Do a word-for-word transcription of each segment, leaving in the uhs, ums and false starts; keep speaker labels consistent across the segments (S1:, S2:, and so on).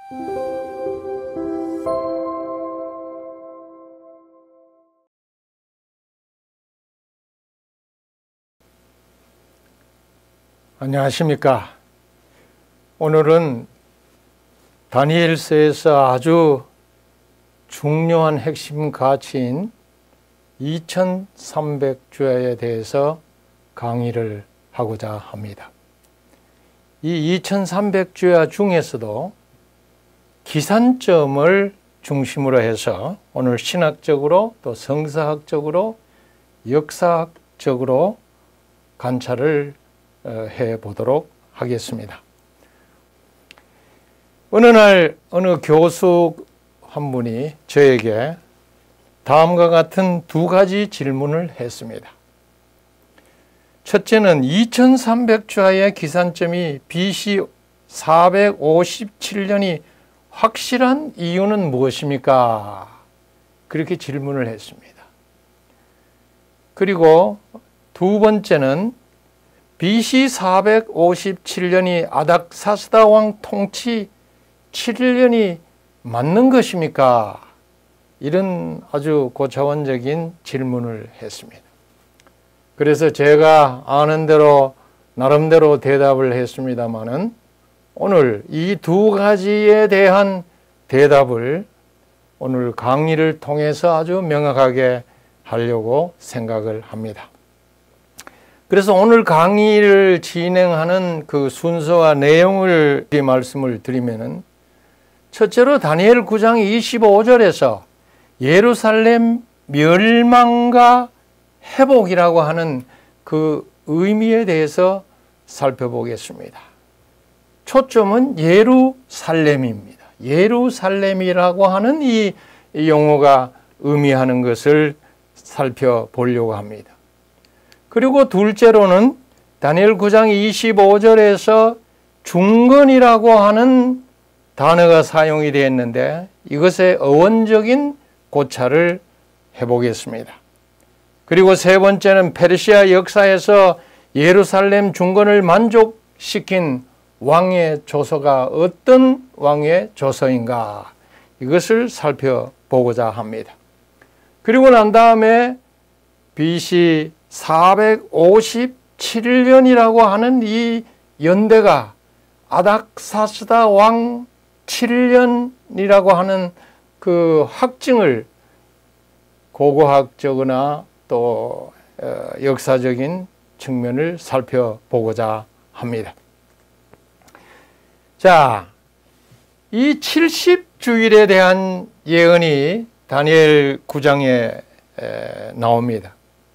S1: 안녕하십니까. 오늘은 다니엘서에서 아주 중요한 핵심 가치인 이천삼백 주야에 대해서 강의를 하고자 합니다. 이 이천삼백 주야 중에서도 기산점을 중심으로 해서 오늘 신학적으로 또 성서학적으로 역사학적으로 관찰을 해 보도록 하겠습니다. 어느 날 어느 교수 한 분이 저에게 다음과 같은 두 가지 질문을 했습니다. 첫째는 이천삼백 주야의 기산점이 비씨 사백오십칠 년이 확실한 이유는 무엇입니까? 그렇게 질문을 했습니다. 그리고 두 번째는 비씨 사백오십칠 년이 아닥사스다 왕 통치 칠 년이 맞는 것입니까? 이런 아주 고차원적인 질문을 했습니다. 그래서 제가 아는 대로 나름대로 대답을 했습니다마는 오늘 이 두 가지에 대한 대답을 오늘 강의를 통해서 아주 명확하게 하려고 생각을 합니다. 그래서 오늘 강의를 진행하는 그 순서와 내용을 말씀을 드리면은 첫째로 다니엘 구 장 이십오 절에서 예루살렘 멸망과 회복이라고 하는 그 의미에 대해서 살펴보겠습니다. 초점은 예루살렘입니다. 예루살렘이라고 하는 이 용어가 의미하는 것을 살펴보려고 합니다. 그리고 둘째로는 다니엘 구 장 이십오 절에서 중건이라고 하는 단어가 사용이 되었는데 이것의 어원적인 고찰을 해보겠습니다. 그리고 세 번째는 페르시아 역사에서 예루살렘 중건을 만족시킨 왕의 조서가 어떤 왕의 조서인가 이것을 살펴보고자 합니다. 그리고 난 다음에 비씨 사백오십칠 년이라고 하는 이 연대가 아닥사스다 왕 칠 년이라고 하는 그 확증을 고고학적이나 또 역사적인 측면을 살펴보고자 합니다. 자, 이 칠십 주일에 대한 예언이 다니엘 구 장에 나옵니다.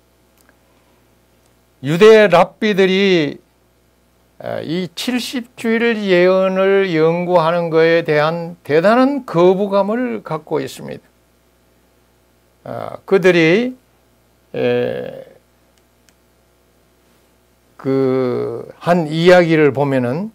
S1: 유대 랍비들이 이 칠십 주일 예언을 연구하는 것에 대한 대단한 거부감을 갖고 있습니다. 그들이 그 한 이야기를 보면은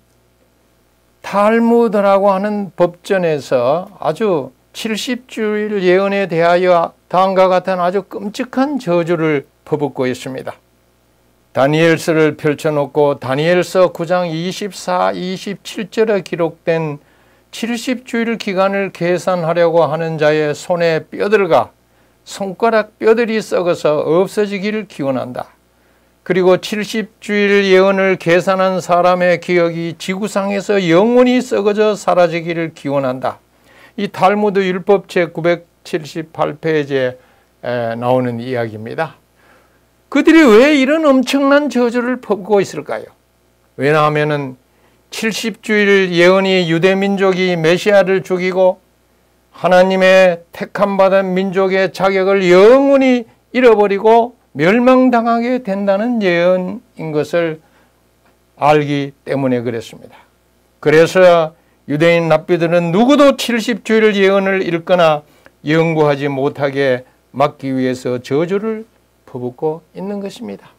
S1: 탈무드라고 하는 법전에서 아주 칠십 주일 예언에 대하여 다음과 같은 아주 끔찍한 저주를 퍼붓고 있습니다. 다니엘서를 펼쳐놓고 다니엘서 구 장 이십사, 이십칠 절에 기록된 칠십 주일 기간을 계산하려고 하는 자의 손에 뼈들과 손가락 뼈들이 썩어서 없어지기를 기원한다. 그리고 칠십 주일 예언을 계산한 사람의 기억이 지구상에서 영원히 썩어져 사라지기를 기원한다. 이 탈무드 율법 제구백칠십팔 페이지에 나오는 이야기입니다. 그들이 왜 이런 엄청난 저주를 퍼붓고 있을까요? 왜냐하면 칠십 주일 예언이 유대민족이 메시아를 죽이고 하나님의 택함받은 민족의 자격을 영원히 잃어버리고 멸망당하게 된다는 예언인 것을 알기 때문에 그랬습니다. 그래서 유대인 랍비들은 누구도 칠십 주일 예언을 읽거나 연구하지 못하게 막기 위해서 저주를 퍼붓고 있는 것입니다.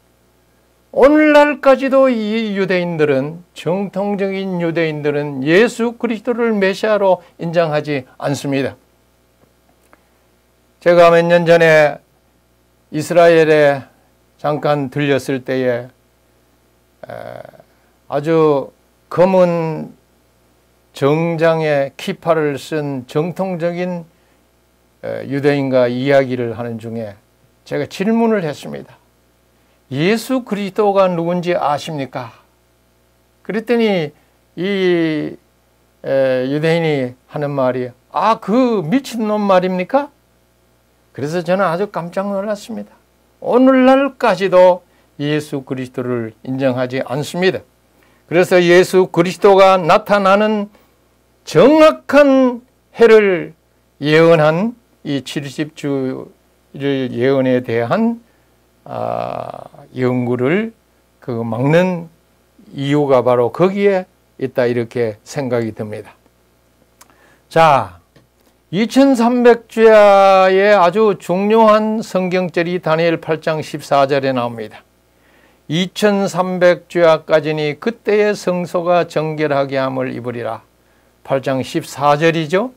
S1: 오늘날까지도 이 유대인들은, 정통적인 유대인들은 예수 그리스도를 메시아로 인정하지 않습니다. 제가 몇 년 전에 이스라엘에 잠깐 들렸을 때에 아주 검은 정장에 키파를 쓴 정통적인 유대인과 이야기를 하는 중에 제가 질문을 했습니다. 예수 그리스도가 누군지 아십니까? 그랬더니 이 유대인이 하는 말이 아, 그 미친놈 말입니까? 그래서 저는 아주 깜짝 놀랐습니다. 오늘날까지도 예수 그리스도를 인정하지 않습니다. 그래서 예수 그리스도가 나타나는 정확한 해를 예언한 이 칠십 주일 예언에 대한 아, 연구를 그 막는 이유가 바로 거기에 있다 이렇게 생각이 듭니다. 자, 이천삼백 주야의 아주 중요한 성경절이 다니엘 팔 장 십사 절에 나옵니다. 이천삼백 주야까지니 그때의 성소가 정결하게 함을 입으리라. 팔 장 십사 절이죠.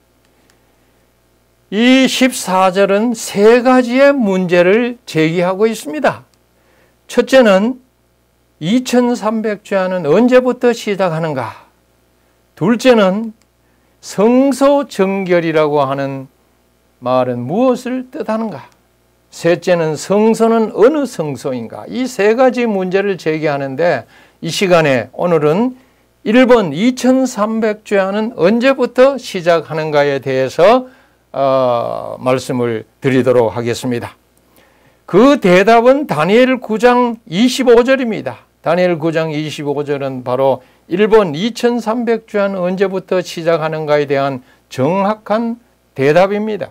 S1: 이 십사 절은 세 가지의 문제를 제기하고 있습니다. 첫째는 이천삼백 주야는 언제부터 시작하는가? 둘째는 성소 정결이라고 하는 말은 무엇을 뜻하는가? 셋째는 성소는 어느 성소인가? 이 세 가지 문제를 제기하는데 이 시간에 오늘은 일 번 이천삼백 주야는 언제부터 시작하는가에 대해서 어, 말씀을 드리도록 하겠습니다. 그 대답은 다니엘 구 장 이십오 절입니다. 다니엘 구 장 이십오 절은 바로 일 번 이천삼백 주야는 언제부터 시작하는가에 대한 정확한 대답입니다.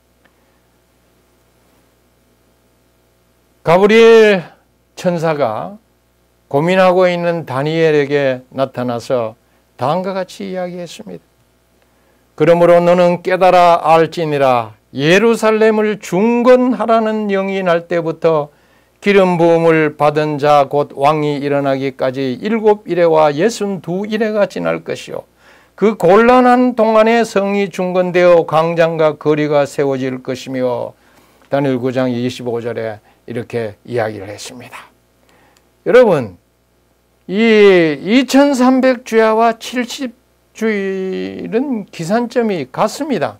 S1: 가브리엘 천사가 고민하고 있는 다니엘에게 나타나서 다음과 같이 이야기했습니다. 그러므로 너는 깨달아 알지니라. 예루살렘을 중건하라는 영이 날 때부터 기름 부음을 받은 자 곧 왕이 일어나기까지 일곱 이레와 예순두 이레가 지날 것이요 그 곤란한 동안에 성이 중건되어 광장과 거리가 세워질 것이며 다니엘 구 장 이십오 절에 이렇게 이야기를 했습니다. 여러분, 이 이천삼백 주야와 칠십 주일은 기산점이 같습니다.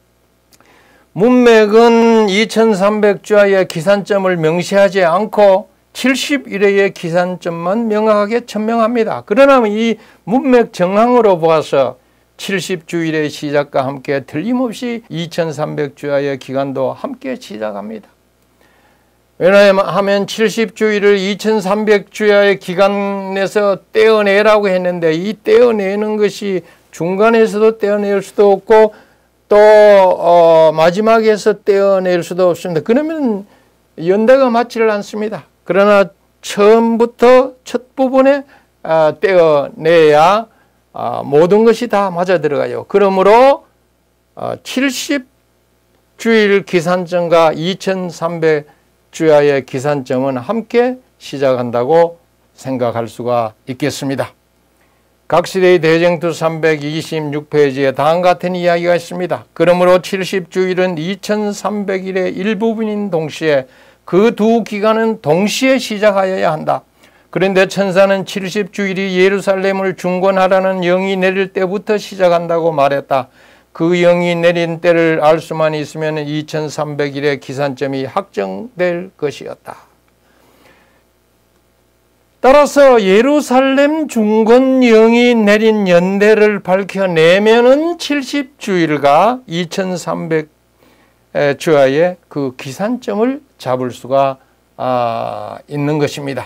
S1: 문맥은 이천삼백 주야의 기산점을 명시하지 않고 칠십 일의 기산점만 명확하게 천명합니다. 그러나 이 문맥 정황으로 보아서 칠십 주일의 시작과 함께 틀림없이 이천삼백 주야의 기간도 함께 시작합니다. 왜냐하면 칠십 주일을 이천삼백 주야의 기간에서 떼어내라고 했는데 이 떼어내는 것이 중간에서도 떼어낼 수도 없고 또 어 마지막에서 떼어낼 수도 없습니다. 그러면 연대가 맞지를 않습니다. 그러나 처음부터 첫 부분에 아, 떼어내야 아, 모든 것이 다 맞아 들어가요. 그러므로 아, 칠십 주일 기산점과 이천삼백 주야의 기산점은 함께 시작한다고 생각할 수가 있겠습니다. 각시대의 대쟁투 삼백이십육 페이지에 다음 같은 이야기가 있습니다. 그러므로 칠십 주일은 이천삼백 일의 일부분인 동시에 그 두 기간은 동시에 시작하여야 한다. 그런데 천사는 칠십 주일이 예루살렘을 중건하라는 영이 내릴 때부터 시작한다고 말했다. 그 영이 내린 때를 알 수만 있으면 이천삼백 일의 기산점이 확정될 것이었다. 따라서 예루살렘 중건 영이 내린 연대를 밝혀내면은 칠십 주일과 이천삼백 주야의 그 기산점을 잡을 수가 아, 있는 것입니다.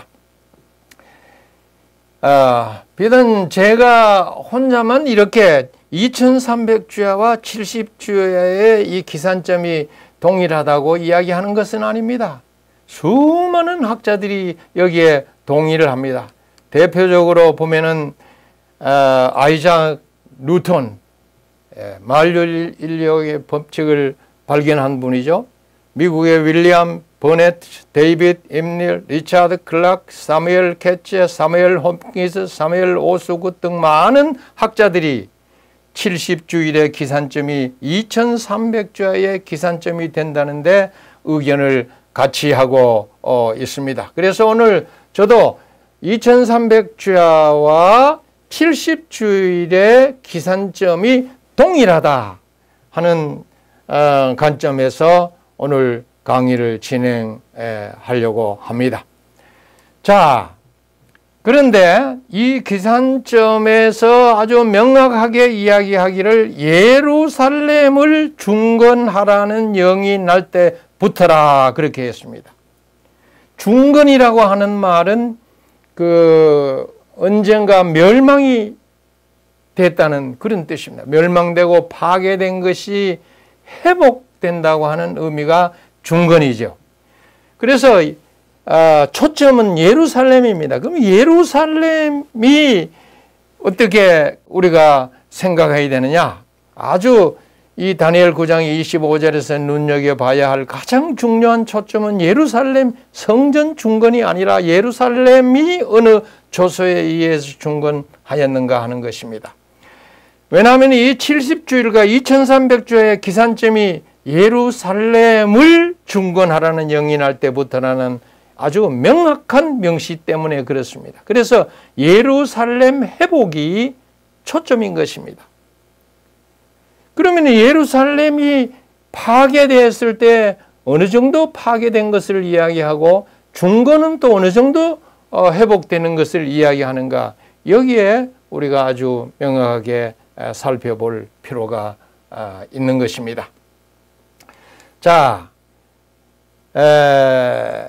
S1: 아, 비단 제가 혼자만 이렇게 이천삼백 주야와 칠십 주야의 이 기산점이 동일하다고 이야기하는 것은 아닙니다. 수많은 학자들이 여기에 동의를 합니다. 대표적으로 보면은 어, 아이작 뉴턴, 예, 만류 인력의 법칙을 발견한 분이죠. 미국의 윌리엄 버넷, 데이빗 임닐, 리차드 클락, 사무엘 캐치, 사무엘 홈킨스, 사무엘 오스굿 등 많은 학자들이 칠십 주일의 기산점이 이천삼백 주야의 기산점이 된다는데 의견을 같이 하고 어, 있습니다. 그래서 오늘 저도 이천삼백 주야와 칠십 주일의 기산점이 동일하다 하는 어, 관점에서 오늘 강의를 진행하려고 합니다. 자, 그런데 이 기산점에서 아주 명확하게 이야기하기를 예루살렘을 중건하라는 영이 날 때부터라 그렇게 했습니다. 중건이라고 하는 말은 그 언젠가 멸망이 됐다는 그런 뜻입니다. 멸망되고 파괴된 것이 회복된다고 하는 의미가 중건이죠. 그래서 아, 초점은 예루살렘입니다. 그럼 예루살렘이 어떻게 우리가 생각해야 되느냐? 아주 이 다니엘 구 장 이십오 절에서 눈여겨봐야 할 가장 중요한 초점은 예루살렘 성전 중건이 아니라 예루살렘이 어느 조서에 의해서 중건하였는가 하는 것입니다. 왜냐하면 이 칠십 주일과 이천삼백 주의 기산점이 예루살렘을 중건하라는 영이 날 때부터라는 아주 명확한 명시 때문에 그렇습니다. 그래서 예루살렘 회복이 초점인 것입니다. 그러면 예루살렘이 파괴되었을 때 어느 정도 파괴된 것을 이야기하고 중건은 또 어느 정도 회복되는 것을 이야기하는가, 여기에 우리가 아주 명확하게 살펴볼 필요가 있는 것입니다. 자, 에...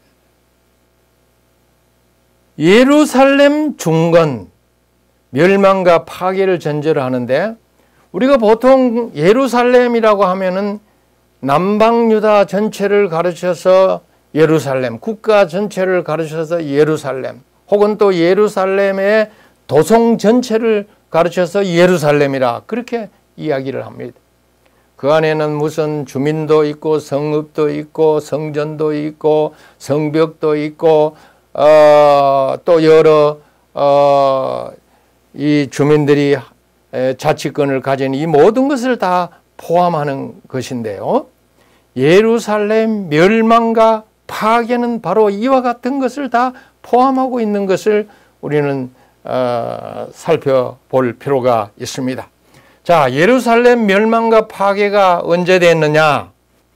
S1: 예루살렘 중건, 멸망과 파괴를 전제로 하는데, 우리가 보통 예루살렘이라고 하면은 남방유다 전체를 가르쳐서 예루살렘, 국가 전체를 가르쳐서 예루살렘, 혹은 또 예루살렘의 도성 전체를 가르쳐서 예루살렘이라 그렇게 이야기를 합니다. 그 안에는 무슨 주민도 있고 성읍도 있고 성전도 있고 성벽도 있고 어, 또 여러 어, 이 주민들이 자치권을 가진 이 모든 것을 다 포함하는 것인데요. 예루살렘 멸망과 파괴는 바로 이와 같은 것을 다 포함하고 있는 것을 우리는 어, 살펴볼 필요가 있습니다. 자, 예루살렘 멸망과 파괴가 언제 됐느냐?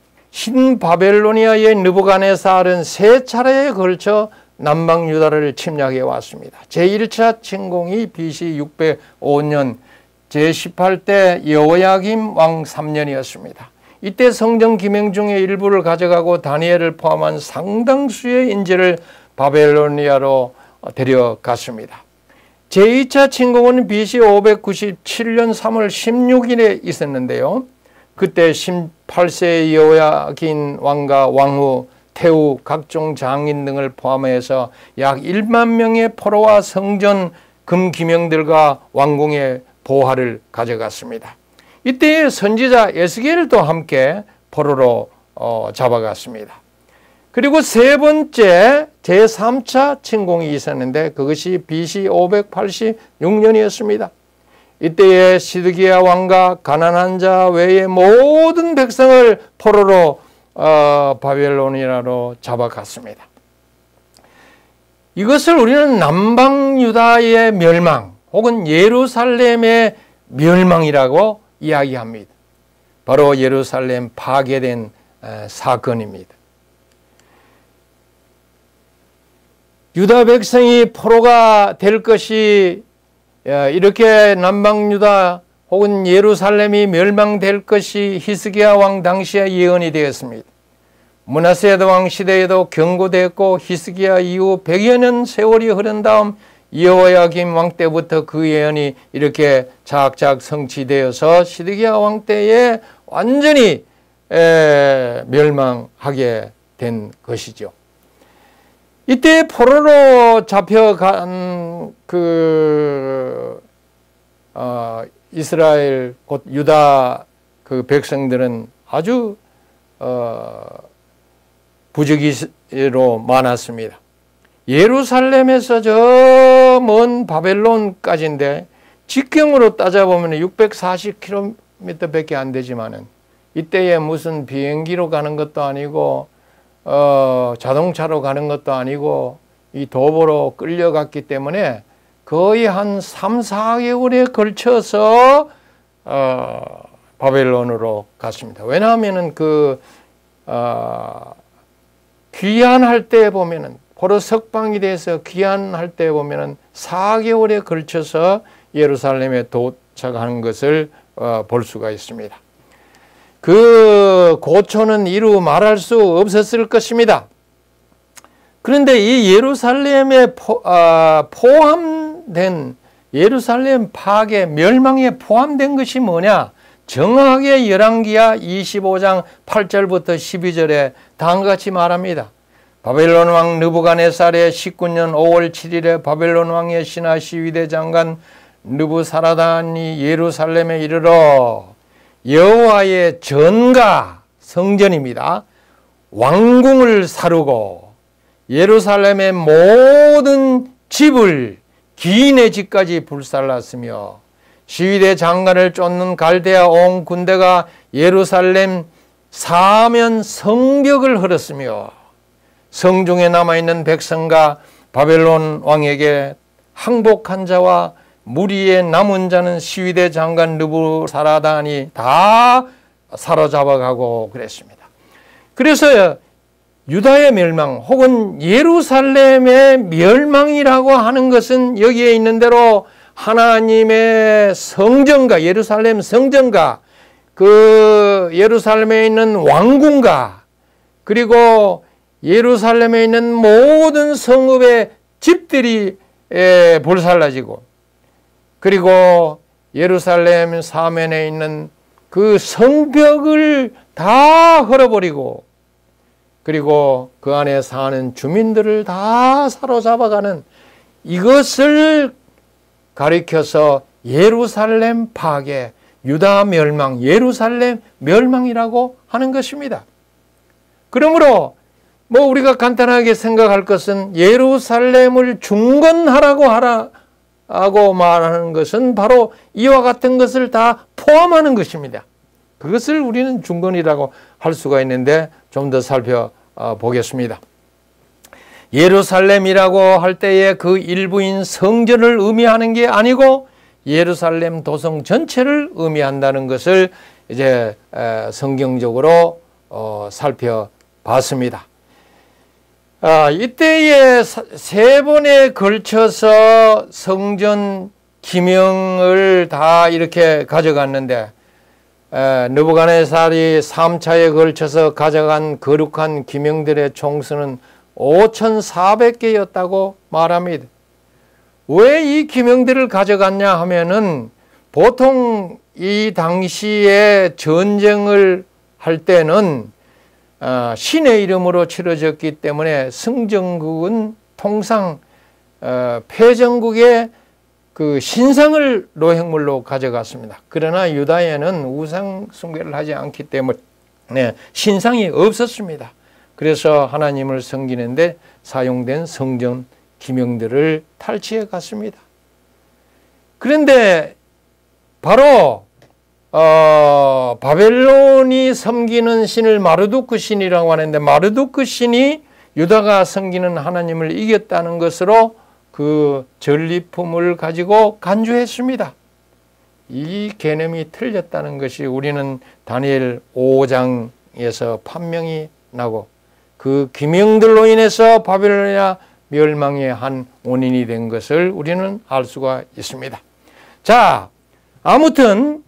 S1: 신바벨로니아의 느부갓네살은 세 차례에 걸쳐 남방 유다를 침략해 왔습니다. 제일 차 침공이 비씨 육백오 년 제십팔 대 여호야김 왕 삼 년이었습니다. 이때 성전 기명 중의 일부를 가져가고 다니엘을 포함한 상당수의 인재를 바벨로니아로 데려갔습니다. 제이 차 침공은 비씨 오백구십칠 년 삼월 십육일에 있었는데요. 그때 십팔 세 여호야긴 왕과 왕후, 태후, 각종 장인 등을 포함해서 약 일만 명의 포로와 성전 금기명들과 왕궁의 보화를 가져갔습니다. 이때 선지자 에스겔도 함께 포로로 어, 잡아갔습니다. 그리고 세 번째 제삼 차 침공이 있었는데 그것이 비씨 오백팔십육 년이었습니다. 이때에 시드기야 왕과 가난한 자 외의 모든 백성을 포로로 어, 바벨로니아로 잡아갔습니다. 이것을 우리는 남방유다의 멸망 혹은 예루살렘의 멸망이라고 이야기합니다. 바로 예루살렘 파괴된 에, 사건입니다. 유다 백성이 포로가 될 것이 이렇게 남방유다 혹은 예루살렘이 멸망될 것이 히스기야 왕 당시에 예언이 되었습니다. 므낫세 왕 시대에도 경고되었고 히스기야 이후 백여 년 세월이 흐른 다음 여호야김 왕 때부터 그 예언이 이렇게 작작 성취되어서 시드기야 왕 때에 완전히 에, 멸망하게 된 것이죠. 이때 포로로 잡혀간 그 어, 이스라엘 곧 유다 그 백성들은 아주 어, 부지기로 많았습니다. 예루살렘에서 저 먼 바벨론까지인데 직경으로 따져보면 육백사십 킬로미터밖에 안 되지만은 이때에 무슨 비행기로 가는 것도 아니고 어, 자동차로 가는 것도 아니고 이 도보로 끌려갔기 때문에 그 거의 한 삼, 사 개월에 걸쳐서 어, 바벨론으로 갔습니다. 왜냐하면은 그 어, 귀환할 때 보면은 포로 석방이 돼서 귀환할 때 보면은 사 개월에 걸쳐서 예루살렘에 도착하는 것을 어, 볼 수가 있습니다. 그 고초는 이루 말할 수 없었을 것입니다. 그런데 이 예루살렘에 포, 아, 포함된 예루살렘 파괴, 멸망에 포함된 것이 뭐냐? 정확하게 열왕기하 이십오 장 팔 절부터 십이 절에 다음과 같이 말합니다. 바벨론 왕 느부갓네살의 십구 년 오월 칠일에 바벨론 왕의 신하 시위대 장관 느부사라단이 예루살렘에 이르러 여호와의 전가 성전입니다. 왕궁을 사르고 예루살렘의 모든 집을 기인의 집까지 불살랐으며 시위대 장관을 쫓는 갈대아 온 군대가 예루살렘 사면 성벽을 헐었으며 성중에 남아있는 백성과 바벨론 왕에게 항복한 자와 무리에 남은 자는 시위대 장관 느부사라단이 다 사로잡아가고 그랬습니다. 그래서 유다의 멸망 혹은 예루살렘의 멸망이라고 하는 것은 여기에 있는 대로 하나님의 성전과 예루살렘 성전과 그 예루살렘에 있는 왕궁과 그리고 예루살렘에 있는 모든 성읍의 집들이 불살라지고 그리고 예루살렘 사면에 있는 그 성벽을 다 헐어버리고 그리고 그 안에 사는 주민들을 다 사로잡아가는 이것을 가리켜서 예루살렘 파괴, 유다 멸망, 예루살렘 멸망이라고 하는 것입니다. 그러므로 뭐 우리가 간단하게 생각할 것은 예루살렘을 중건하라고 하라 하고 말하는 것은 바로 이와 같은 것을 다 포함하는 것입니다. 그것을 우리는 중건이라고 할 수가 있는데 좀 더 살펴보겠습니다. 예루살렘이라고 할 때에 그 일부인 성전을 의미하는 게 아니고 예루살렘 도성 전체를 의미한다는 것을 이제 성경적으로 살펴봤습니다. 아, 이때에 세 번에 걸쳐서 성전 기명을 다 이렇게 가져갔는데 느부갓네살이 삼 차에 걸쳐서 가져간 거룩한 기명들의 총수는 오천사백 개였다고 말합니다. 왜 이 기명들을 가져갔냐 하면은 보통 이 당시에 전쟁을 할 때는 어, 신의 이름으로 치러졌기 때문에 승전국은 통상 어, 패전국의 그 신상을 노획물로 가져갔습니다. 그러나 유다에는 우상 숭배를 하지 않기 때문에 신상이 없었습니다. 그래서 하나님을 섬기는데 사용된 성전 기명들을 탈취해 갔습니다. 그런데 바로 어, 바벨론이 섬기는 신을 마르두크 신이라고 하는데 마르두크 신이 유다가 섬기는 하나님을 이겼다는 것으로 그 전리품을 가지고 간주했습니다. 이 개념이 틀렸다는 것이 우리는 다니엘 오 장에서 판명이 나고 그 기명들로 인해서 바벨로니아 멸망의 한 원인이 된 것을 우리는 알 수가 있습니다. 자, 아무튼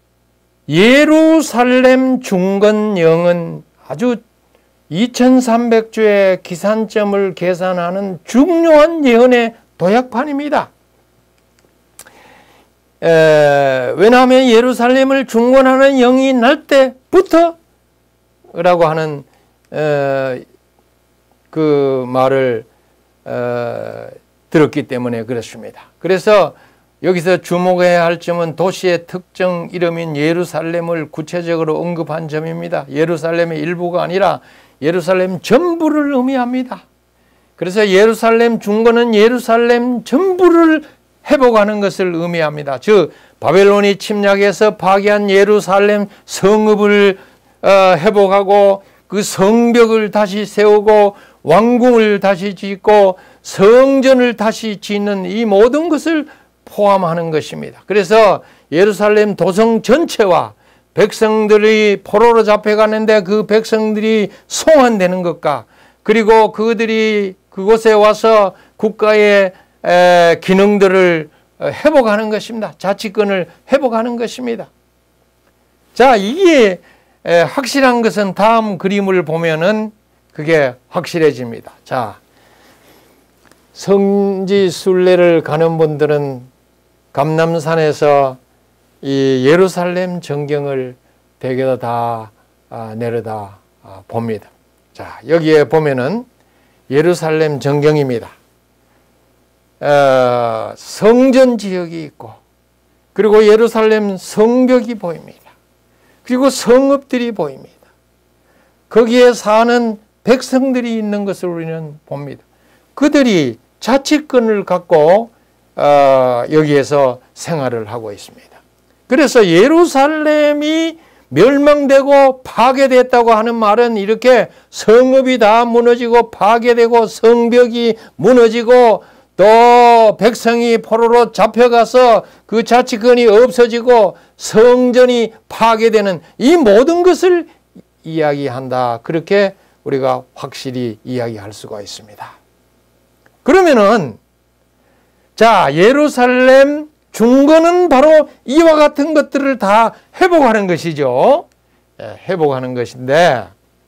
S1: 예루살렘 중건령은 아주 이천삼백 주의 기산점을 계산하는 중요한 예언의 도약판입니다. 에, 왜냐하면 예루살렘을 중건하는 영이 날 때부터 라고 하는 에, 그 말을 에, 들었기 때문에 그렇습니다. 그래서 여기서 주목해야 할 점은 도시의 특정 이름인 예루살렘을 구체적으로 언급한 점입니다. 예루살렘의 일부가 아니라 예루살렘 전부를 의미합니다. 그래서 예루살렘 중건은 예루살렘 전부를 회복하는 것을 의미합니다. 즉 바벨론이 침략해서 파괴한 예루살렘 성읍을 어, 회복하고 그 성벽을 다시 세우고 왕궁을 다시 짓고 성전을 다시 짓는 이 모든 것을 포함하는 것입니다. 그래서 예루살렘 도성 전체와 백성들이 포로로 잡혀가는데 그 백성들이 송환되는 것과 그리고 그들이 그곳에 와서 국가의 기능들을 회복하는 것입니다. 자치권을 회복하는 것입니다. 자, 이게 확실한 것은 다음 그림을 보면은 그게 확실해집니다. 자, 성지 순례를 가는 분들은 감람산에서 이 예루살렘 전경을 대개가 다 내려다 봅니다. 자, 여기에 보면은 예루살렘 전경입니다. 어, 성전 지역이 있고 그리고 예루살렘 성벽이 보입니다. 그리고 성읍들이 보입니다. 거기에 사는 백성들이 있는 것을 우리는 봅니다. 그들이 자치권을 갖고 어, 여기에서 생활을 하고 있습니다. 그래서 예루살렘이 멸망되고 파괴됐다고 하는 말은 이렇게 성읍이 다 무너지고 파괴되고 성벽이 무너지고 또 백성이 포로로 잡혀가서 그 자치권이 없어지고 성전이 파괴되는 이 모든 것을 이야기한다. 그렇게 우리가 확실히 이야기할 수가 있습니다. 그러면은 자, 예루살렘 중건은 바로 이와 같은 것들을 다 회복하는 것이죠. 회복하는 것인데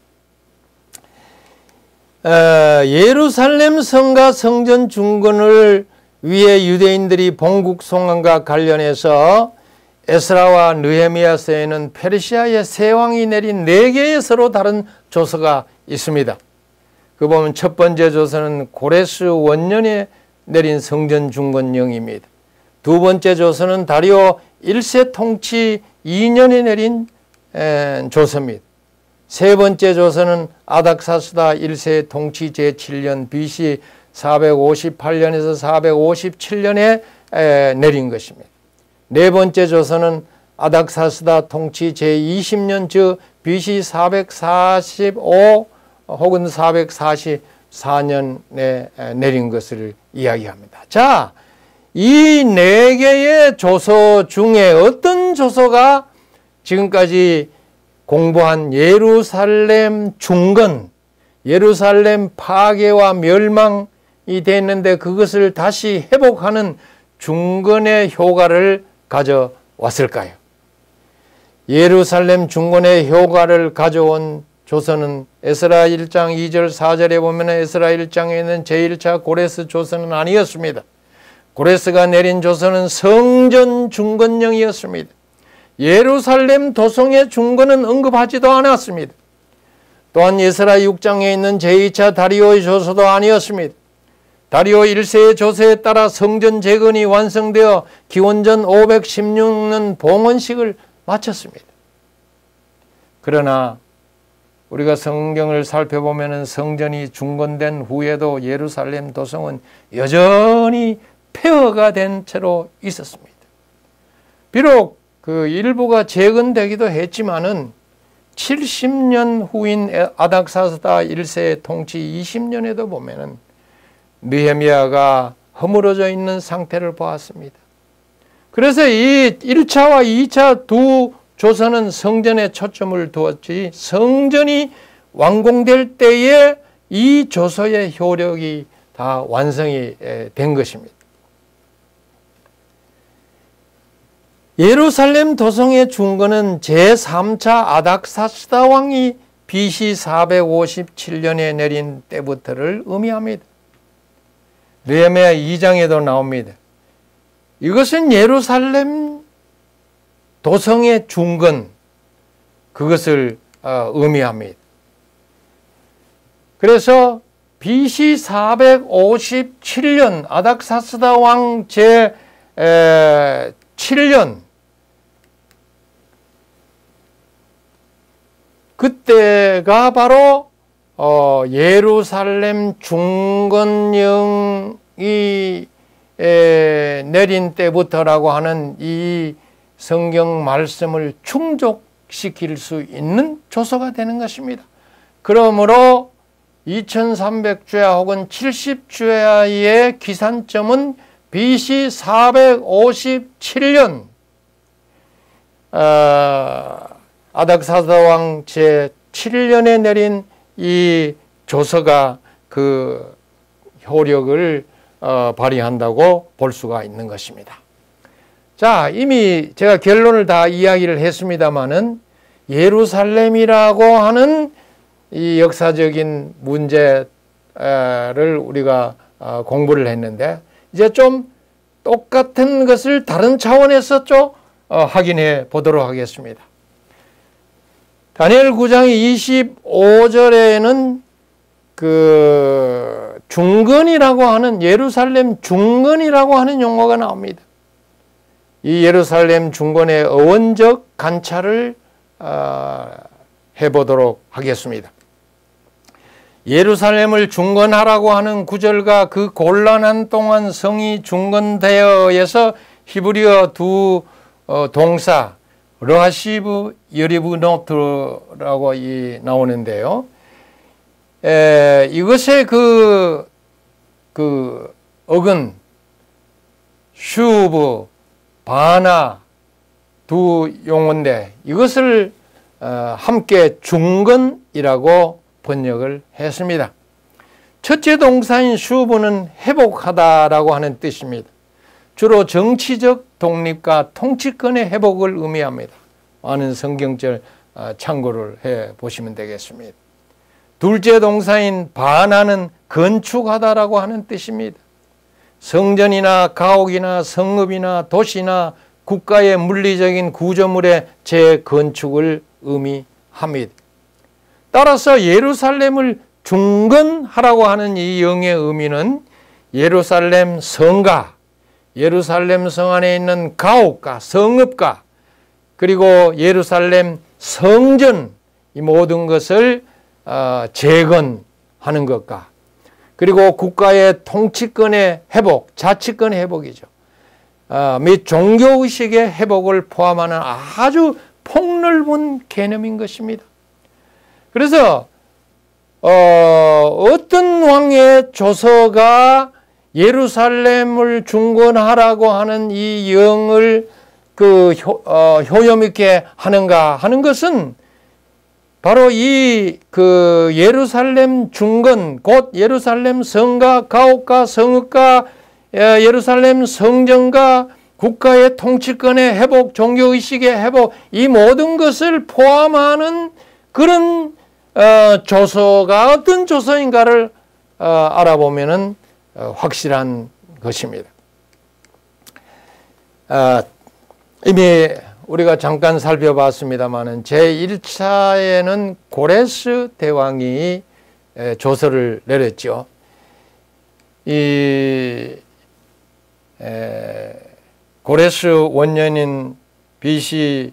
S1: 어, 예루살렘 성과 성전 중건을 위해 유대인들이 본국 송환과 관련해서 에스라와 느헤미야서에는 페르시아의 세 왕이 내린 네 개의 서로 다른 조서가 있습니다. 그 보면 첫 번째 조서는 고레스 원년에 내린 성전 중건령입니다. 두 번째 조서는 다리오 일 세 통치 이 년에 내린 조서입니다. 세 번째 조서는 아닥사스다 일 세 통치 제칠 년 비씨 사백오십팔 년에서 사백오십칠 년에 내린 것입니다. 네 번째 조서는 아닥사스다 통치 제이십 년 즉 비씨 사백사십오 혹은 사백사십사 년에 내린 것을 이야기합니다. 자, 이 네 개의 조서 중에 어떤 조서가 지금까지 공부한 예루살렘 중건, 예루살렘 파괴와 멸망이 됐는데 그것을 다시 회복하는 중건의 효과를 가져왔을까요? 예루살렘 중건의 효과를 가져온 조서는 에스라 일 장 이 절 사 절에 보면 에스라 일 장에 있는 제일 차 고레스 조서는 아니었습니다. 고레스가 내린 조서는 성전 중건령이었습니다. 예루살렘 도성의 중건은 언급하지도 않았습니다. 또한 에스라 육 장에 있는 제이 차 다리오의 조서도 아니었습니다. 다리오 일 세의 조서에 따라 성전 재건이 완성되어 기원전 오백십육 년 봉헌식을 마쳤습니다. 그러나 우리가 성경을 살펴보면 성전이 중건된 후에도 예루살렘 도성은 여전히 폐허가 된 채로 있었습니다. 비록 그 일부가 재건되기도 했지만은 칠십 년 후인 아닥사스다 일 세 통치 이십 년에도 보면은 느헤미야가 허물어져 있는 상태를 보았습니다. 그래서 이 일 차와 이 차 두 조서는 성전에 초점을 두었지 성전이 완공될 때에 이 조서의 효력이 다 완성이 된 것입니다. 예루살렘 도성의 중건은 제삼 차 아닥사스다 왕이 비씨 사백오십칠 년에 내린 때부터를 의미합니다. 느헤미야 이 장에도 나옵니다. 이것은 예루살렘 도성의 중건, 그것을 의미합니다. 그래서 비씨 사백오십칠 년 아닥사스다 왕 제칠 년 그때가 바로 어, 예루살렘 중건령이 에, 내린 때부터라고 하는 이 성경 말씀을 충족시킬 수 있는 조서가 되는 것입니다. 그러므로 이천삼백 주야 혹은 칠십 주야의 기산점은 비씨 사백오십칠 년 어, 아닥사스다왕 제칠 년에 내린 이 조서가 그 효력을 어, 발휘한다고 볼 수가 있는 것입니다. 자, 이미 제가 결론을 다 이야기를 했습니다마는 예루살렘이라고 하는 이 역사적인 문제를 우리가 어, 공부를 했는데 이제 좀 똑같은 것을 다른 차원에서 좀 어, 확인해 보도록 하겠습니다. 다니엘 구 장 이십오 절에는 그 중건이라고 하는 예루살렘 중건이라고 하는 용어가 나옵니다. 이 예루살렘 중건의 어원적 관찰을 어, 해보도록 하겠습니다. 예루살렘을 중건하라고 하는 구절과 그 곤란한 동안 성이 중건되어에서 히브리어 두 어, 동사 르하시브 여리브노트라고 이 나오는데요. 에, 이것의 그, 그 어근 슈브 바나 두 용어인데 이것을 어, 함께 중건이라고 번역을 했습니다. 첫째 동사인 슈브는 회복하다라고 하는 뜻입니다. 주로 정치적 독립과 통치권의 회복을 의미합니다. 많은 성경절 참고를 해 보시면 되겠습니다. 둘째 동사인 바나는 건축하다라고 하는 뜻입니다. 성전이나 가옥이나 성읍이나 도시나 국가의 물리적인 구조물의 재건축을 의미합니다. 따라서 예루살렘을 중건하라고 하는 이 영의 의미는 예루살렘 성가, 예루살렘 성 안에 있는 가옥과 성읍과 그리고 예루살렘 성전 이 모든 것을 재건하는 것과 그리고 국가의 통치권의 회복, 자치권의 회복이죠. 및 종교의식의 회복을 포함하는 아주 폭넓은 개념인 것입니다. 그래서 어, 어떤 왕의 조서가 예루살렘을 중건하라고 하는 이 영을 그 효, 어, 효염 있게 하는가 하는 것은 바로 이 그 예루살렘 중건 곧 예루살렘 성과 가옥과 성읍과 예루살렘 성전과 국가의 통치권의 회복, 종교의식의 회복 이 모든 것을 포함하는 그런 어, 조서가 어떤 조서인가를 어, 알아보면은 어, 확실한 것입니다. 어, 이미 우리가 잠깐 살펴봤습니다마는 제일 차에는 고레스 대왕이 에, 조서를 내렸죠. 이 에, 고레스 원년인 비씨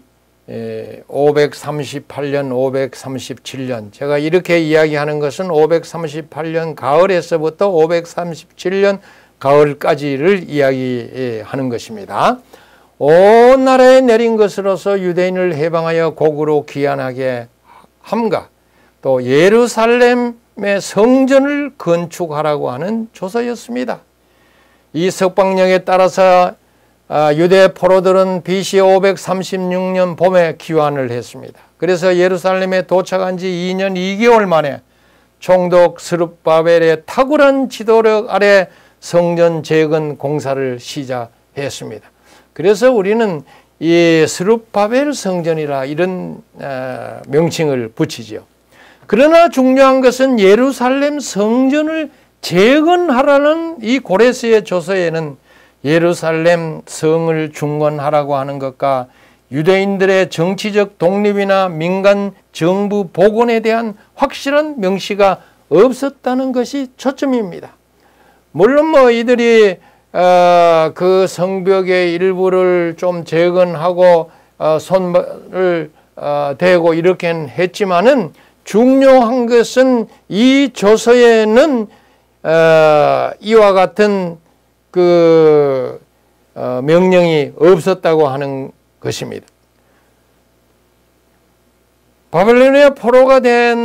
S1: 오백삼십팔 년, 오백삼십칠 년 제가 이렇게 이야기하는 것은 오백삼십팔 년 가을에서부터 오백삼십칠 년 가을까지를 이야기하는 것입니다. 온 나라에 내린 것으로서 유대인을 해방하여 고국으로 귀환하게 함과 또 예루살렘의 성전을 건축하라고 하는 조서였습니다. 이 석방령에 따라서 유대 포로들은 비씨 오백삼십육 년 봄에 귀환을 했습니다. 그래서 예루살렘에 도착한 지 이 년 이 개월 만에 총독 스룹바벨의 탁월한 지도력 아래 성전 재건 공사를 시작했습니다. 그래서 우리는 이 스룹바벨 성전이라 이런 명칭을 붙이죠. 그러나 중요한 것은 예루살렘 성전을 재건하라는 이 고레스의 조서에는 예루살렘 성을 중건하라고 하는 것과 유대인들의 정치적 독립이나 민간 정부 복원에 대한 확실한 명시가 없었다는 것이 초점입니다. 물론 뭐 이들이 어, 그 성벽의 일부를 좀 재건하고 어, 손을 어, 대고 이렇게는 했지만은 중요한 것은 이 조서에는 어, 이와 같은 그 어, 명령이 없었다고 하는 것입니다. 바벨로니아 포로가 된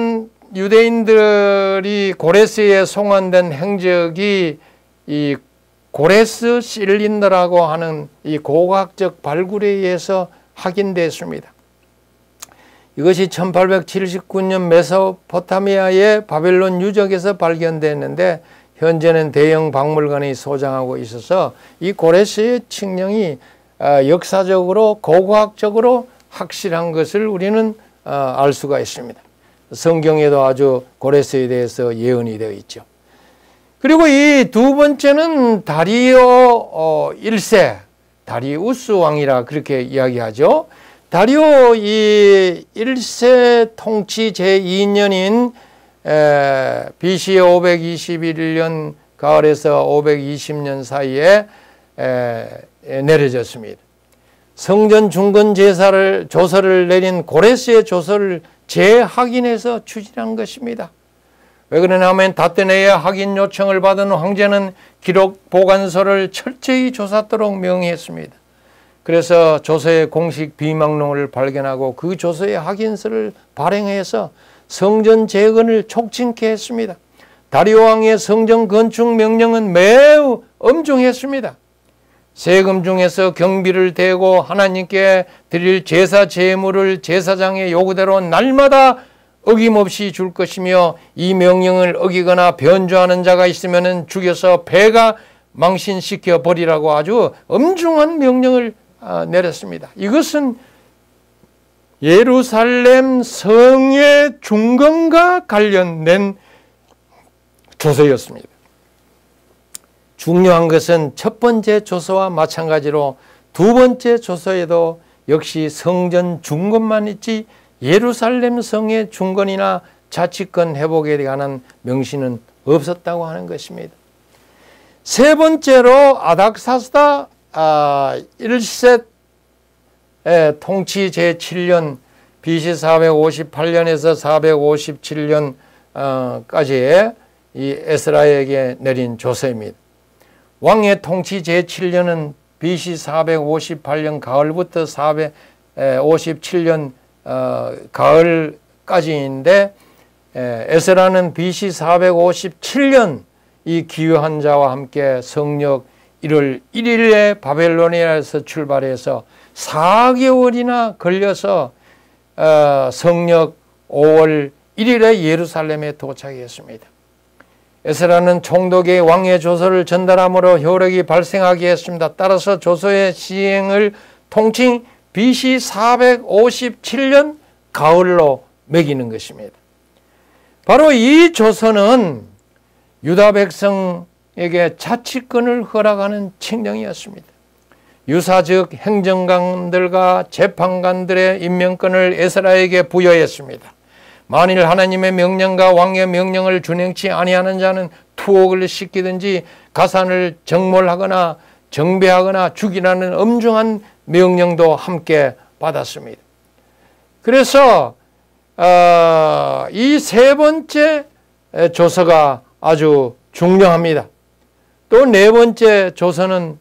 S1: 유대인들이 고레스에 송환된 행적이 이 고레스 실린더라고 하는 이 고고학적 발굴에 의해서 확인됐습니다. 이것이 천팔백칠십구 년 메소포타미아의 바벨론 유적에서 발견됐는데 현재는 대형 박물관이 소장하고 있어서 이 고레스의 칙령이 역사적으로 고고학적으로 확실한 것을 우리는 알 수가 있습니다. 성경에도 아주 고레스에 대해서 예언이 되어 있죠. 그리고 이 두 번째는 다리오 일 세, 다리우스 왕이라 그렇게 이야기하죠. 다리오 이 일 세 통치 제이 년인 비씨 오백이십일 년 가을에서 오백이십 년 사이에 에, 내려졌습니다. 성전 중건 제사를 조서를 내린 고레스의 조서를 재확인해서 추진한 것입니다. 왜 그러냐면 다테네의 확인 요청을 받은 황제는 기록 보관소를 철저히 조사하도록 명했습니다. 그래서 조서의 공식 비망록을 발견하고 그 조서의 확인서를 발행해서 성전 재건을 촉진케 했습니다. 다리오 왕의 성전 건축 명령은 매우 엄중했습니다. 세금 중에서 경비를 대고 하나님께 드릴 제사 제물을 제사장의 요구대로 날마다 어김없이 줄 것이며 이 명령을 어기거나 변조하는 자가 있으면 죽여서 배가 망신시켜 버리라고 아주 엄중한 명령을 내렸습니다. 이것은 예루살렘 성의 중건과 관련된 조서였습니다. 중요한 것은 첫 번째 조서와 마찬가지로 두 번째 조서에도 역시 성전 중건만 있지 예루살렘 성의 중건이나 자치권 회복에 관한 명시는 없었다고 하는 것입니다. 세 번째로 아닥사스다 일 세 통치 제칠 년 비씨 사백오십팔 년에서 사백오십칠 년까지의 이 에스라에게 내린 조서입니다. 왕의 통치 제칠 년은 비씨 사백오십팔 년 가을부터 사백오십칠 년 어, 가을까지인데 에스라는 비씨 사백오십칠 년 이 기유한 자와 함께 성력 일월 일일에 바벨로니아에서 출발해서 사 개월이나 걸려서 어, 성력 오월 일일에 예루살렘에 도착했습니다. 에스라는 총독의 왕의 조서를 전달함으로 효력이 발생하게 했습니다. 따라서 조서의 시행을 통칭 비씨 사백오십칠 년 가을로 매기는 것입니다. 바로 이 조서는 유다 백성에게 자치권을 허락하는 칙령이었습니다. 유사 즉 행정관들과 재판관들의 임명권을 에스라에게 부여했습니다. 만일 하나님의 명령과 왕의 명령을 준행치 아니하는 자는 투옥을 시키든지 가산을 정몰하거나 정배하거나 죽이라는 엄중한 명령도 함께 받았습니다. 그래서 어, 이 세 번째 조서가 아주 중요합니다. 또 네 번째 조서는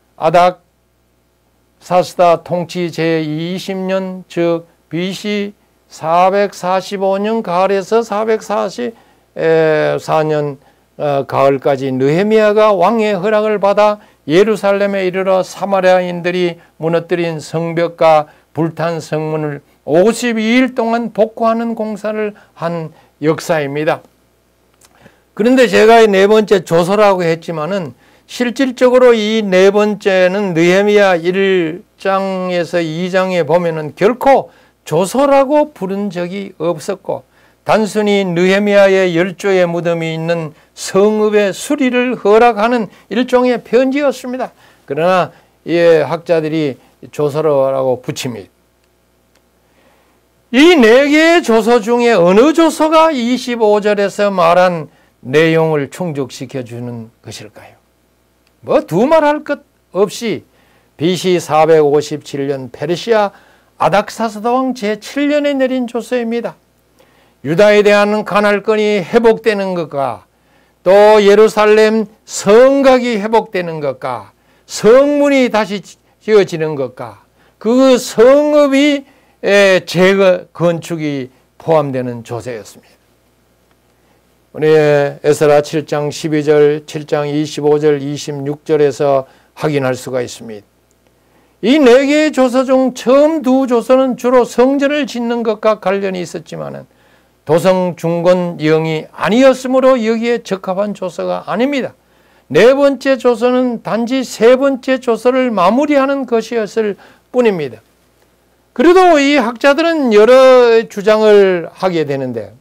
S1: 아닥사스다 통치 제이십 년 즉 비씨 사백사십오 년 가을에서 사백사십사 년 가을까지 느헤미야가 왕의 허락을 받아 예루살렘에 이르러 사마리아인들이 무너뜨린 성벽과 불탄 성문을 오십이 일 동안 복구하는 공사를 한 역사입니다. 그런데 제가 이 네 번째 조서라고 했지만은 실질적으로 이 네 번째는 느헤미야 일 장에서 이 장에 보면은 결코 조서라고 부른 적이 없었고 단순히 느헤미야의 열조의 무덤이 있는 성읍의 수리를 허락하는 일종의 편지였습니다. 그러나 이 학자들이 조서라고 붙입니다. 이 네 개의 조서 중에 어느 조서가 이십오 절에서 말한 내용을 충족시켜 주는 것일까요? 뭐 두말할 것 없이 비씨 사백오십칠 년 페르시아 아닥사스다 왕 제칠 년에 내린 조서입니다. 유다에 대한 관할권이 회복되는 것과 또 예루살렘 성곽이 회복되는 것과 성문이 다시 지어지는 것과 그 성읍이 재건축이 포함되는 조서였습니다. 우리 에스라 칠 장 십이 절, 칠 장 이십오 절, 이십육 절에서 확인할 수가 있습니다. 이 네 개의 조서 중 처음 두 조서는 주로 성전을 짓는 것과 관련이 있었지만은 도성, 중건, 영이 아니었으므로 여기에 적합한 조서가 아닙니다. 네 번째 조서는 단지 세 번째 조서를 마무리하는 것이었을 뿐입니다. 그래도 이 학자들은 여러 주장을 하게 되는데,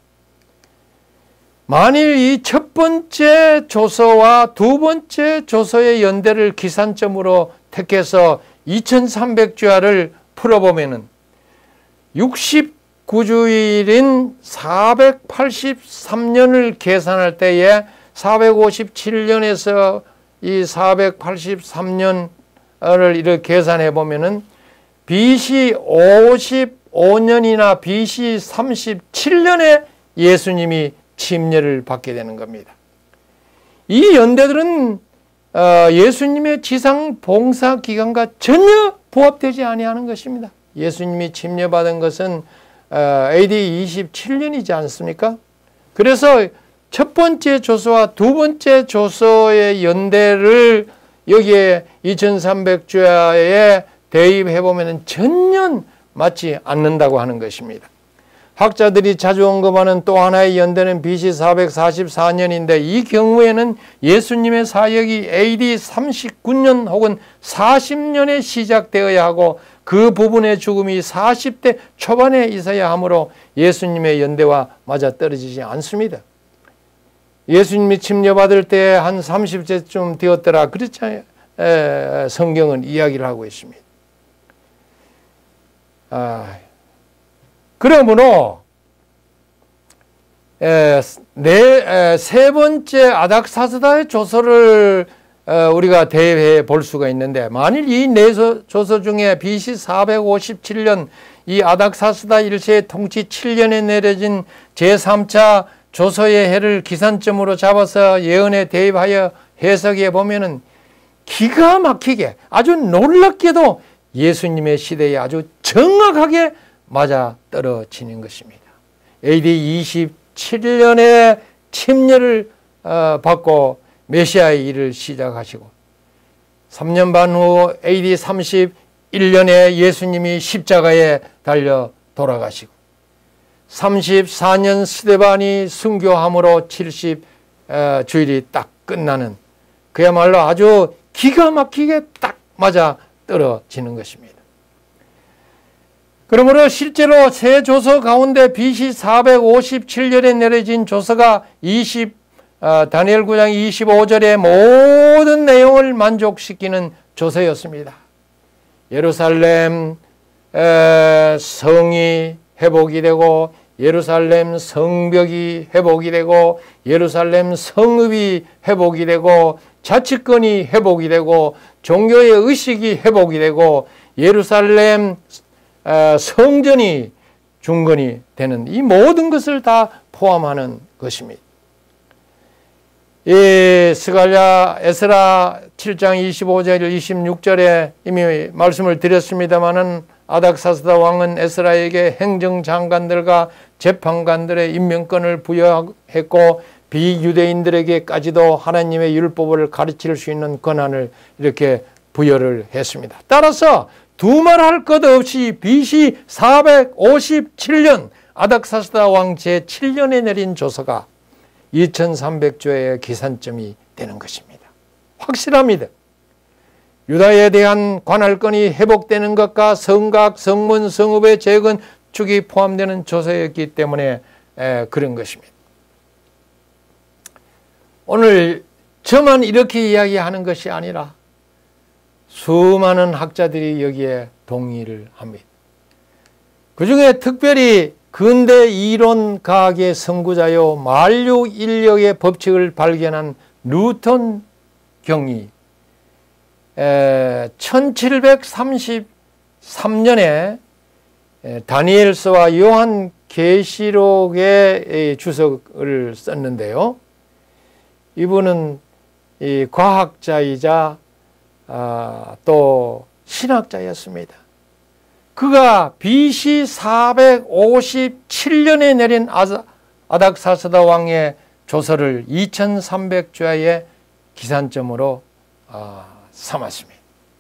S1: 만일 이 첫 번째 조서와 두 번째 조서의 연대를 기산점으로 택해서 이천삼백 주야를 풀어보면은 육십구 주일인 사백팔십삼 년을 계산할 때에 사백오십칠 년에서 이 사백팔십삼 년을 이렇게 계산해 보면은 비씨 오십오 년이나 비씨 삼십칠 년에 예수님이 침례를 받게 되는 겁니다. 이 연대들은 예수님의 지상 봉사 기간과 전혀 부합되지 아니하는 것입니다. 예수님이 침례받은 것은 에이디 이십칠 년이지 않습니까? 그래서 첫 번째 조서와 두 번째 조서의 연대를 여기에 이천삼백 주야에 대입해 보면 전혀 맞지 않는다고 하는 것입니다. 학자들이 자주 언급하는 또 하나의 연대는 비씨 사백사십사 년인데 이 경우에는 예수님의 사역이 에이디 삼십구 년 혹은 사십 년에 시작되어야 하고 그 부분의 죽음이 사십 대 초반에 있어야 하므로 예수님의 연대와 맞아떨어지지 않습니다. 예수님이 침례받을 때 한 삼십 세쯤 되었더라. 그렇지 성경은 이야기를 하고 있습니다. 아, 그러므로 에, 네, 에, 세 번째 아닥사스다의 조서를 에, 우리가 대입해 볼 수가 있는데, 만일 이 네 조서 중에 비씨 사백오십칠 년 이 아닥사스다 일 세의 통치 칠 년에 내려진 제삼 차 조서의 해를 기산점으로 잡아서 예언에 대입하여 해석해 보면은 기가 막히게 아주 놀랍게도 예수님의 시대에 아주 정확하게 맞아 떨어지는 것입니다. 에이디 이십칠 년에 침례를 받고 메시아의 일을 시작하시고 삼 년 반 후 에이디 삼십일 년에 예수님이 십자가에 달려 돌아가시고 삼십사 년 스데반이 순교함으로 칠십 주일이 딱 끝나는 그야말로 아주 기가 막히게 딱 맞아 떨어지는 것입니다. 그러므로 실제로 세 조서 가운데 비씨 사백오십칠 년에 내려진 조서가 이십, 어, 다니엘 구 장 이십오 절의 모든 내용을 만족시키는 조서였습니다. 예루살렘 에, 성이 회복이 되고 예루살렘 성벽이 회복이 되고 예루살렘 성읍이 회복이 되고 자치권이 회복이 되고 종교의 의식이 회복이 되고 예루살렘 성전이 중건이 되는 이 모든 것을 다 포함하는 것입니다. 이 스가랴 에스라 칠 장 이십오 절 이십육 절에 이미 말씀을 드렸습니다마는 아닥사스다 왕은 에스라에게 행정장관들과 재판관들의 임명권을 부여했고 비유대인들에게까지도 하나님의 율법을 가르칠 수 있는 권한을 이렇게 부여를 했습니다. 따라서 두말할 것 없이 비씨 사백오십칠 년 아닥사스다 왕 제칠 년에 내린 조서가 이천삼백 주의 기산점이 되는 것입니다. 확실합니다. 유다에 대한 관할권이 회복되는 것과 성각, 성문, 성읍의 재건축이 포함되는 조서였기 때문에 그런 것입니다. 오늘 저만 이렇게 이야기하는 것이 아니라 수많은 학자들이 여기에 동의를 합니다. 그 중에 특별히 근대 이론과학의 선구자요 만류 인력의 법칙을 발견한 뉴턴 경이 천칠백삼십삼 년에 다니엘서와 요한 계시록의 주석을 썼는데요. 이분은 이 과학자이자 아, 또 신학자였습니다. 그가 비씨 사백오십칠 년에 내린 아닥사스다 왕의 조서를 이천삼백 주야의 기산점으로 어, 삼았습니다.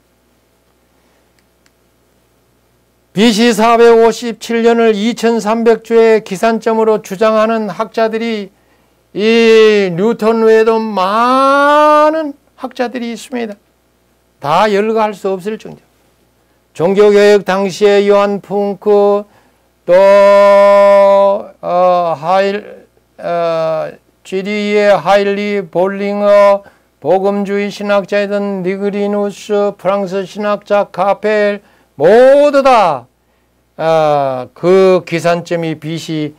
S1: 비씨 사백오십칠 년을 이천삼백 주의 기산점으로 주장하는 학자들이 이 뉴턴 외에도 많은 학자들이 있습니다. 다 열거할 수 없을 정도. 종교개혁 당시에 요한 풍크, 또 어, 하일, 어, 지리의 하일리 볼링어, 복음주의 신학자이던 니그리누스, 프랑스 신학자 카펠 모두 다 그 어, 기산점이 비씨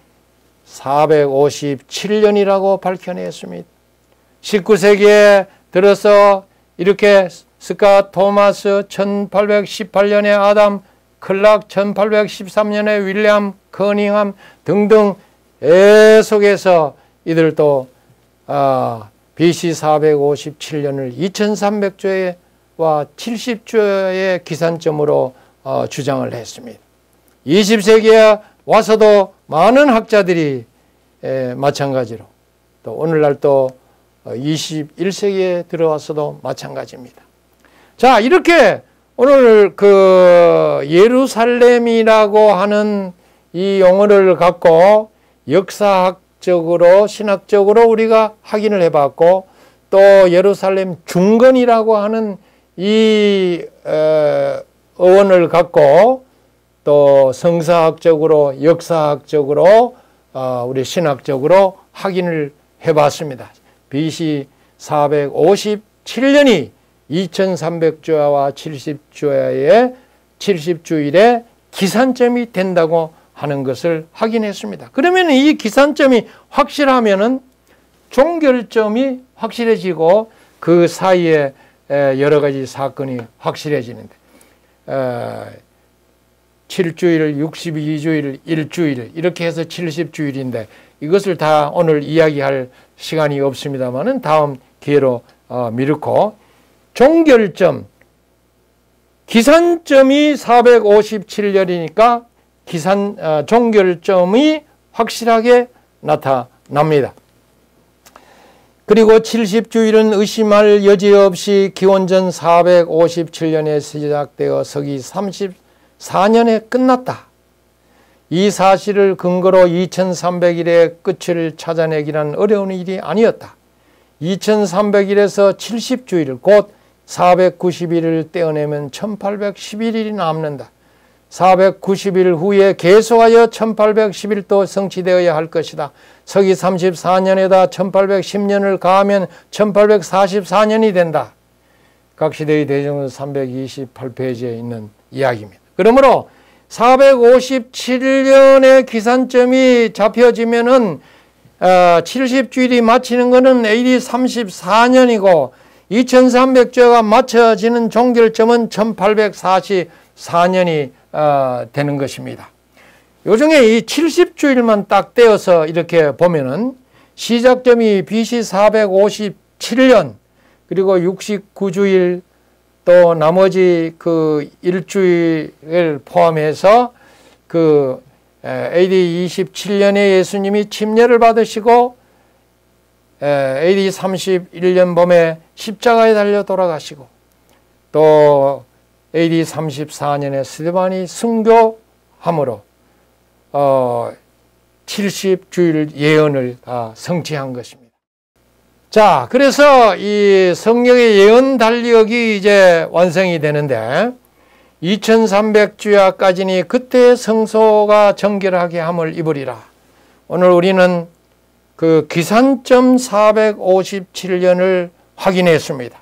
S1: 사백오십칠 년이라고 밝혀냈습니다. 십구 세기에 들어서 이렇게 스카 토마스, 천팔백십팔 년에 아담 클락, 천팔백십삼 년에 윌리엄 커닝함 등등 계속해서 이들도 어, 비씨 사백오십칠 년을 이천삼백 주와 칠십 주의 기산점으로 어, 주장을 했습니다. 이십 세기에 와서도 많은 학자들이 에, 마찬가지로 또 오늘날 또 이십일 세기에 들어와서도 마찬가지입니다. 자, 이렇게 오늘 그 예루살렘이라고 하는 이 용어를 갖고 역사학적으로 신학적으로 우리가 확인을 해봤고, 또 예루살렘 중건이라고 하는 이 어원을 갖고 또 성사학적으로 역사학적으로 우리 신학적으로 확인을 해봤습니다. 비씨 사백오십칠 년이 이천삼백 주야와 칠십 주야의 칠십 주일의 기산점이 된다고 하는 것을 확인했습니다. 그러면 이 기산점이 확실하면은 종결점이 확실해지고 그 사이에 여러 가지 사건이 확실해지는데, 칠 주일, 육십이 주일, 일 주일 이렇게 해서 칠십 주일인데 이것을 다 오늘 이야기할 시간이 없습니다만은 다음 기회로 미루고, 종결점, 기산점이 사백오십칠 년이니까 기산, 종결점이 확실하게 나타납니다. 그리고 칠십 주일은 의심할 여지 없이 기원전 사백오십칠 년에 시작되어 서기 삼십사 년에 끝났다. 이 사실을 근거로 이천삼백 일의 끝을 찾아내기란 어려운 일이 아니었다. 이천삼백 일에서 칠십 주일 곧 사백구십 일을 떼어내면 천팔백십일 일이 남는다. 사백구십 일 후에 계속하여 천팔백십 일도 성취되어야 할 것이다. 서기 삼십사 년에다 천팔백십 년을 가하면 천팔백사십사 년이 된다. 각시대의 대정서 삼백이십팔 페이지에 있는 이야기입니다. 그러므로 사백오십칠 년의 기산점이 잡혀지면은 어, 칠십 주일이 마치는 것은 에이디 삼십사 년이고 이천삼백 주가 맞춰지는 종결점은 천팔백사십사 년이 어, 되는 것입니다. 요중에 이 칠십 주일만 딱 떼어서 이렇게 보면은 시작점이 비씨 사백오십칠 년, 그리고 육십구 주일, 또 나머지 그 일주일을 포함해서 그 에이디 이십칠 년에 예수님이 침례를 받으시고 에이디 삼십일 년 봄에 십자가에 달려 돌아가시고, 또 에이디 삼십사 년에 스데반이 순교함으로 어, 칠십 주일 예언을 다 성취한 것입니다. 자, 그래서 이 성령의 예언 달력이 이제 완성이 되는데, 이천삼백 주야까지니 그때 성소가 정결하게 함을 입으리라. 오늘 우리는 그 기산점 사백오십칠 년을 확인했습니다.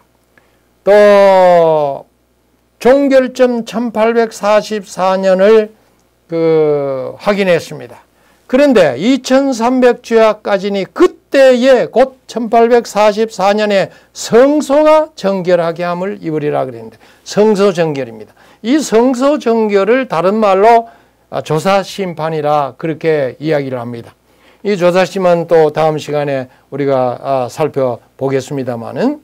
S1: 또 종결점 천팔백사십사 년을 그 확인했습니다. 그런데 이천삼백 주야까지니 그때에 곧 천팔백사십사 년에 성소가 정결하게 함을 입으리라 그랬는데, 성소 정결입니다. 이 성소 정결을 다른 말로 조사 심판이라 그렇게 이야기를 합니다. 이 조사 심은 또 다음 시간에 우리가 살펴보겠습니다만은,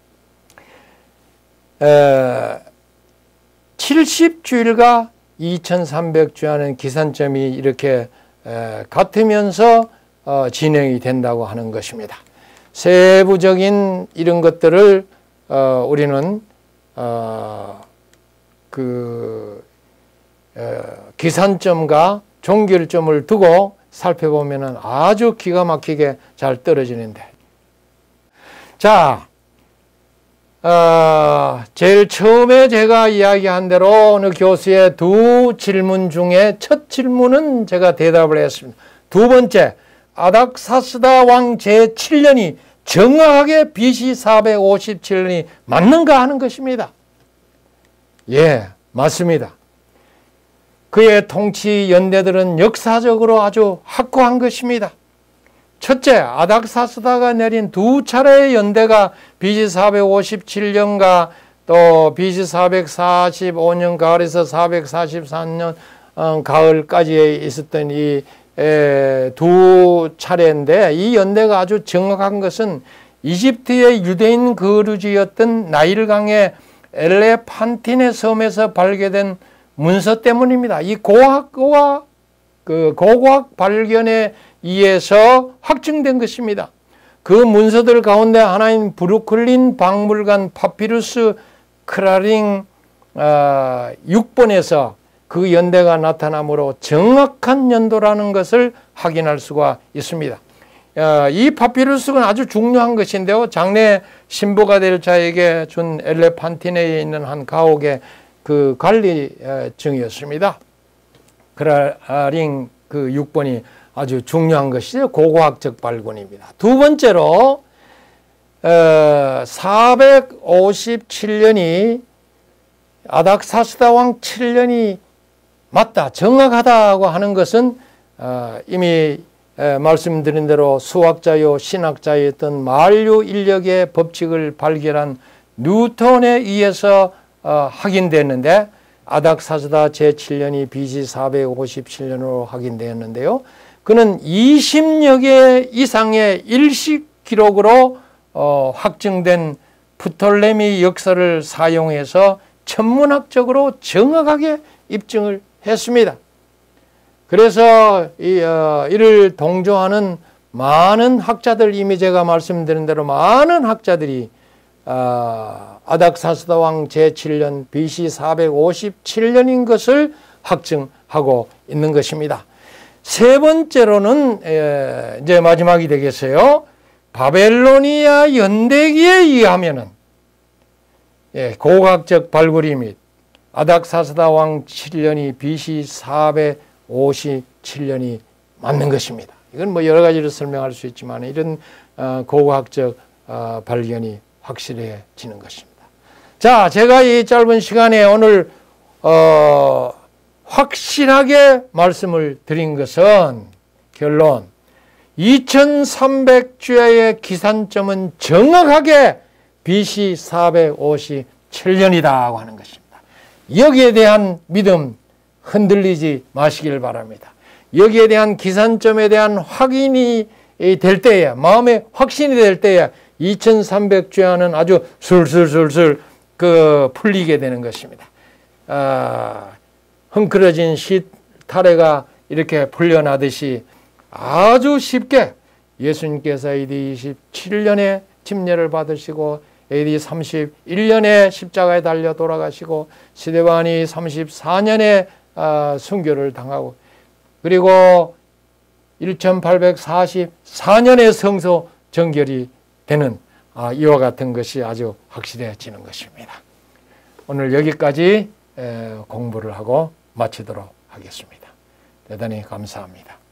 S1: 칠십 주일과 이천삼백 주야는 기산점이 이렇게 같으면서 어, 진행이 된다고 하는 것입니다. 세부적인 이런 것들을 어, 우리는 어, 그 어, 기산점과 종결점을 두고 살펴보면 아주 기가 막히게 잘 떨어지는데, 자, 어, 제일 처음에 제가 이야기한 대로 어느 교수의 두 질문 중에 첫 질문은 제가 대답을 했습니다. 두 번째, 아닥사스다 왕 제칠 년이 정확하게 비씨 사백오십칠 년이 맞는가 하는 것입니다. 예, 맞습니다. 그의 통치 연대들은 역사적으로 아주 확고한 것입니다. 첫째, 아닥사스다가 내린 두 차례의 연대가 비씨 사백오십칠 년과 또 비씨 사백사십오 년 가을에서 사백사십삼 년 가을까지 있었던 이 두 차례인데, 이 연대가 아주 정확한 것은 이집트의 유대인 거주지였던 나일강의 엘레판티네 섬에서 발견된 문서 때문입니다. 이 고고학, 그 고고학 발견에 의해서 확증된 것입니다. 그 문서들 가운데 하나인 브루클린 박물관 파피루스 크라링 어, 육 번에서 그 연대가 나타나므로 정확한 연도라는 것을 확인할 수가 있습니다. 어, 이 파피루스는 아주 중요한 것인데요. 장래 신부가 될 자에게 준 엘레판티네에 있는 한 가옥의 그 관리증이었습니다. 크라링 그 육 번이 아주 중요한 것이죠. 고고학적 발견입니다. 두 번째로 어, 사백오십칠 년이 아닥사스다 왕 칠 년이 맞다, 정확하다고 하는 것은 어, 이미 에, 말씀드린 대로 수학자요 신학자였던 만류 인력의 법칙을 발견한 뉴턴에 의해서 어, 확인됐는데, 아닥사스다 제칠 년이 비씨 사백오십칠 년으로 확인되었는데요. 그는 이십여 개 이상의 일식 기록으로 어, 확증된 프톨레미 역설을 사용해서 천문학적으로 정확하게 입증을 했습니다. 그래서 이, 어, 이를 동조하는 많은 학자들, 이미 제가 말씀드린 대로 많은 학자들이 어, 아닥사스다 왕 제칠 년 비씨 사백오십칠 년인 것을 확증하고 있는 것입니다. 세 번째로는 에, 이제 마지막이 되겠어요. 바벨로니아 연대기에 의하면은 예, 고고학적 발굴이 및 아닥사스다 왕 칠 년이 비씨 사백오십칠 년이 맞는 것입니다. 이건 뭐 여러 가지로 설명할 수 있지만 이런 어, 고고학적 어, 발견이 확실해지는 것입니다. 자, 제가 이 짧은 시간에 오늘 어, 확실하게 말씀을 드린 것은, 결론, 이천삼백 주야의 기산점은 정확하게 비씨 사백오십칠 년이다 하는 것입니다. 여기에 대한 믿음 흔들리지 마시길 바랍니다. 여기에 대한 기산점에 대한 확인이 될 때에, 마음의 확신이 될 때에 이천삼백 주야는 아주 술술술술 그 풀리게 되는 것입니다. 아, 흥크러진 시타래가 이렇게 풀려나듯이 아주 쉽게 예수님께서 에이디 이십칠 년에 침례를 받으시고 에이디 삼십일 년에 십자가에 달려 돌아가시고 스데반이 삼십사 년에 아, 순교를 당하고, 그리고 천팔백사십사 년에 성소 정결이 되는 아, 이와 같은 것이 아주 확실해지는 것입니다. 오늘 여기까지 에, 공부를 하고 마치도록 하겠습니다. 대단히 감사합니다.